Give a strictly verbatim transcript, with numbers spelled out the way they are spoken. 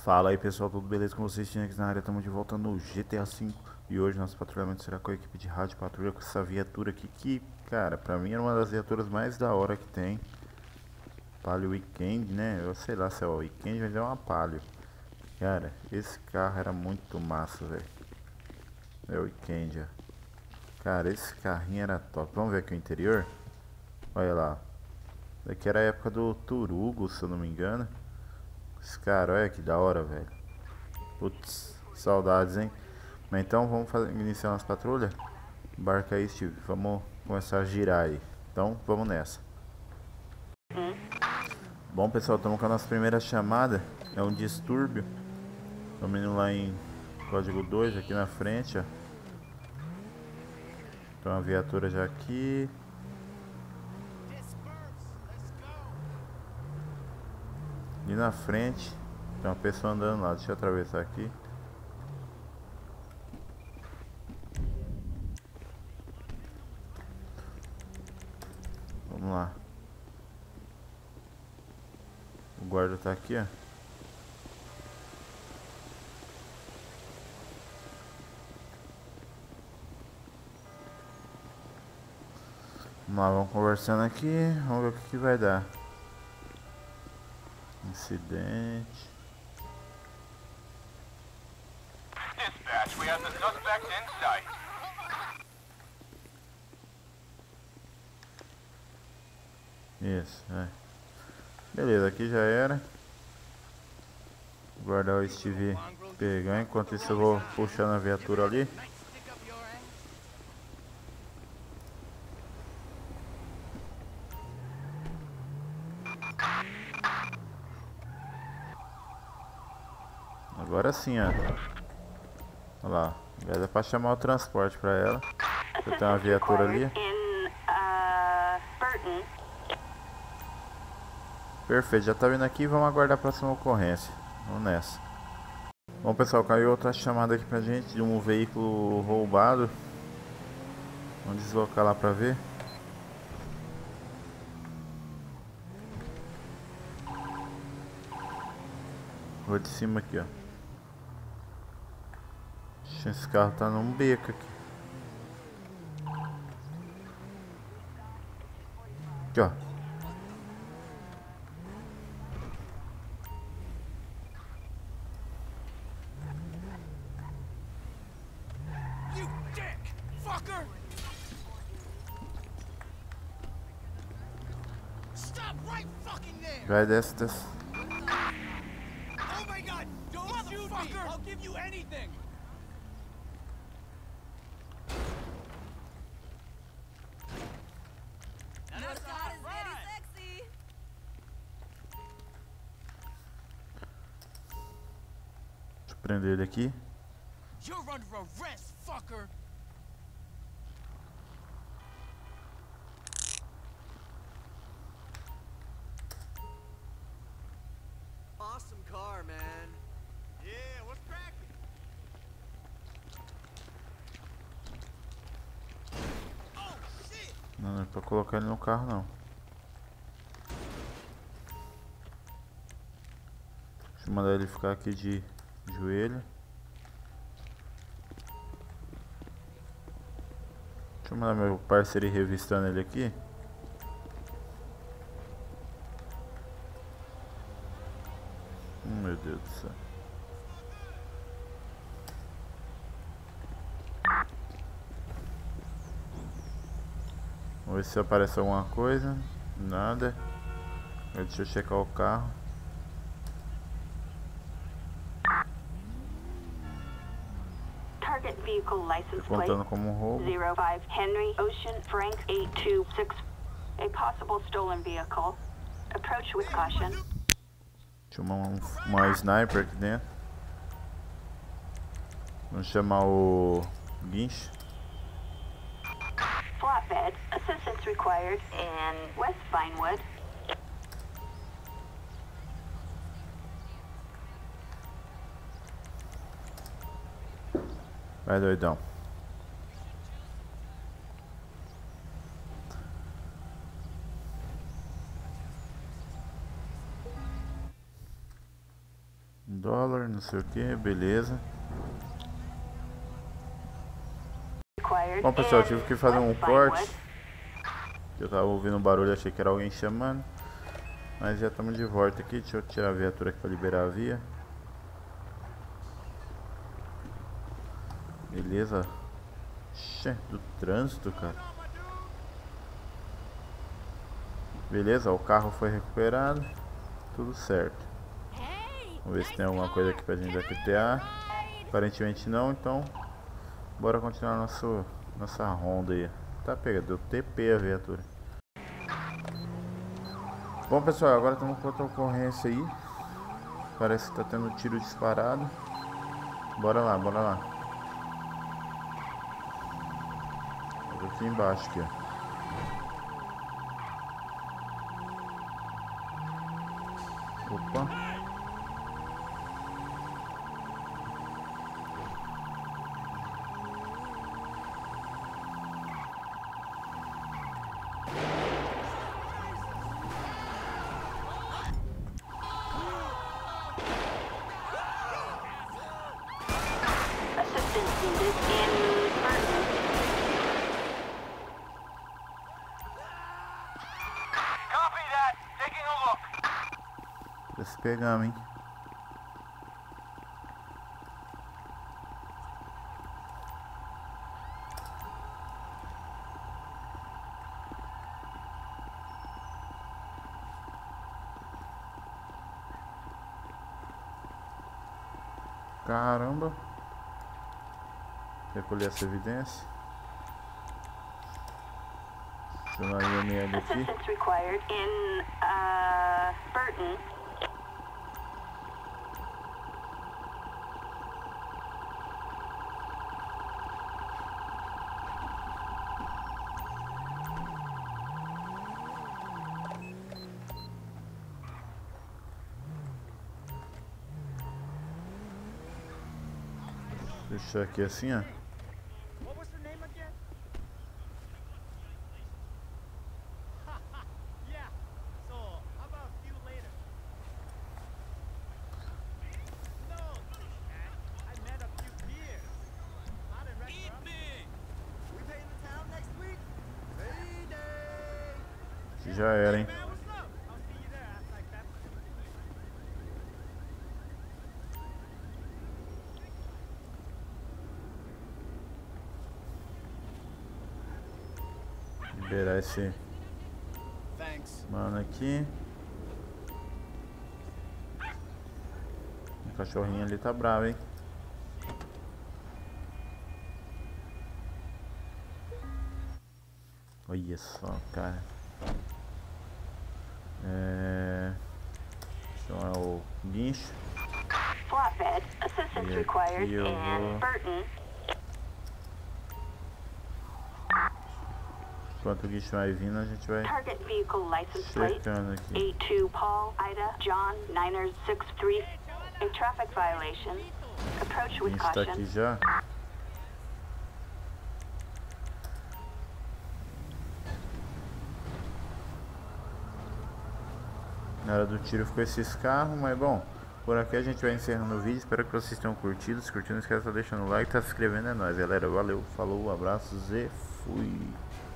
Fala aí pessoal, tudo beleza com vocês? Tinha aqui na área, estamos de volta no G T A cinco. E hoje nosso patrulhamento será com a equipe de rádio patrulha, com essa viatura aqui que, cara, pra mim é uma das viaturas mais da hora que tem. Palio Weekend, né? Eu sei lá se é o Weekend, mas é uma Palio. Cara, esse carro era muito massa, velho. É o Weekend, ó. Cara, esse carrinho era top. Vamos ver aqui o interior? Olha lá. Daqui era a época do Turugo, se eu não me engano. Esse cara, olha que da hora, velho. Putz, saudades, hein? Mas então vamos fazer, iniciar nossa patrulha? Embarca aí, Steve. Vamos começar a girar aí. Então vamos nessa. Bom pessoal, estamos com a nossa primeira chamada. É um distúrbio. Estamos indo lá em código dois, aqui na frente, ó. Tem uma viatura já aqui. E na frente tem uma pessoa andando lá. Deixa eu atravessar aqui. Vamos lá. O guarda tá aqui, ó. Vamos lá, vamos conversando aqui. Vamos ver o que, que vai dar. Incidente. Dispatch, we have the suspect in sight. Isso, é. Beleza, aqui já era. Guardar o Steve pegar. Enquanto isso eu vou puxando a viatura ali. Agora sim, ó. Olha lá. Já dá pra chamar o transporte pra ela. Eu tenho uma viatura ali. Perfeito, já tá vindo aqui. Vamos aguardar a próxima ocorrência. Vamos nessa. Bom pessoal, caiu outra chamada aqui pra gente de um veículo roubado. Vamos deslocar lá pra ver. Vou de cima aqui, ó. Esse carro tá num beco aqui. Aqui, ó. Vai dessa, dessa. Oh my god, don't shoot me! I'll give you anything! Deixa eu prender ele aqui. You're under arrest, fucker! Awesome car, man. Yeah, what's cracking? Oh shit! Não, não é pra colocar ele no carro, não. Deixa eu mandar ele ficar aqui de joelho. Deixa eu mandar meu parceiro ir revistando ele aqui. Hum, meu Deus do céu. Vamos ver se aparece alguma coisa. Nada. Deixa eu checar o carro. Target vehicle license Tô plate contando como um roubo. zero five Henry Ocean Frank eight two six. A possible stolen vehicle. Approach with caution. Tinha uma, uma sniper aqui dentro. Vamos chamar o guincho. Flatbed. Assistance required in West Vinewood. Vai, doidão. Dólar. não sei o que, beleza. Bom pessoal, tive que fazer um corte. Eu tava ouvindo um barulho, achei que era alguém chamando. Mas já estamos de volta aqui, deixa eu tirar a viatura aqui para liberar a via. Beleza. Xe, do trânsito, cara. Beleza, o carro foi recuperado. Tudo certo. Vamos ver se tem alguma coisa aqui pra gente da Q T A. Aparentemente não, então bora continuar nosso, nossa ronda aí. Tá pegando, deu T P a viatura. Bom pessoal, agora estamos com outra ocorrência aí. Parece que tá tendo tiro disparado. Bora lá, bora lá. Vou aqui embaixo aqui, ó. Opa. Se pegamos, hein? Caramba. Recolher essa evidência. Chamar o I M L aqui. Assistance required in uh, Burton. Deixar aqui assim, ó. Já era, hein? Liberar esse mano aqui. O cachorrinho ali tá bravo, hein? Olha só, cara. É... chamar o guincho. Flatbed. Assistance required in Burton. Enquanto o guincho vai vindo, a gente vai Target vehicle license plate checando aqui. eight two Paul Ida John Niners six three. A traffic violation. Approach O with guincho tá caution. aqui já. Na hora do tiro ficou esses carros, mas bom, por aqui a gente vai encerrando o vídeo. Espero que vocês tenham curtido. Se curtindo, não esqueça de deixar o like, tá se inscrevendo, é nóis, galera. Valeu, falou, abraços e fui.